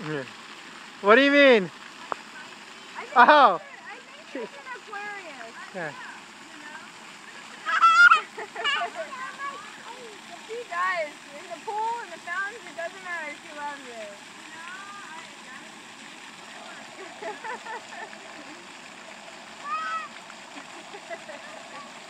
What do you mean? Oh. I think it's an Aquarius. Yeah. She does. In the pool, in the fountains, it doesn't matter. She loves it.